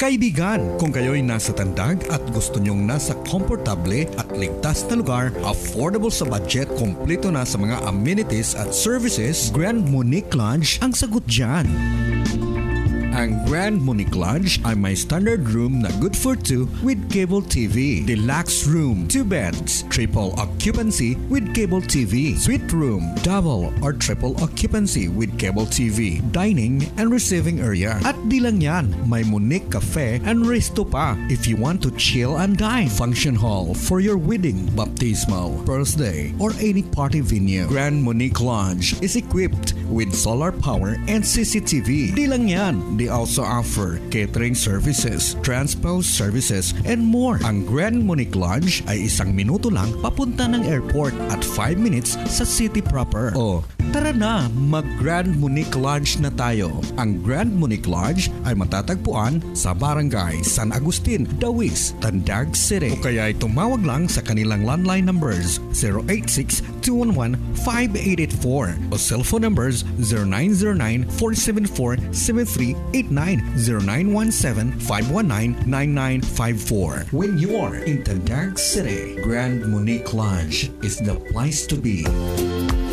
Kaibigan, kung kayo'y nasa Tandag at gusto nyong nasa komportable at ligtas na lugar, affordable sa budget, kompleto na sa mga amenities at services, Grand Monique Lodge ang sagot dyan. Ang Grand Monique Lodge ay may standard room na good for two with cable TV, deluxe room, 2 beds, triple occupancy with cable TV, suite room, double or triple occupancy with cable TV, dining and receiving area. At di lang yan, may Monique Cafe and Resto pa if you want to chill and dine. Function hall for your wedding, baptismal, birthday, or any party venue. Grand Monique Lodge is equipped with solar power and CCTV. Di lang yan, they also offer catering services, transport services, and more. Ang Grand Monique Lodge ay 1 minuto lang papunta ng airport at 5 minutes sa city proper. O, tara na, mag-Grand Monique Lodge na tayo. Ang Grand Monique Lodge ay matatagpuan sa Barangay San Agustin, Dawis, Tandag City. O kaya ay tumawag lang sa kanilang landline numbers 086-211-5884 o cellphone numbers 0909-474-7389, 0917-519-9954. When you are in Tandag City, Grand Monique Lodge is the place to be.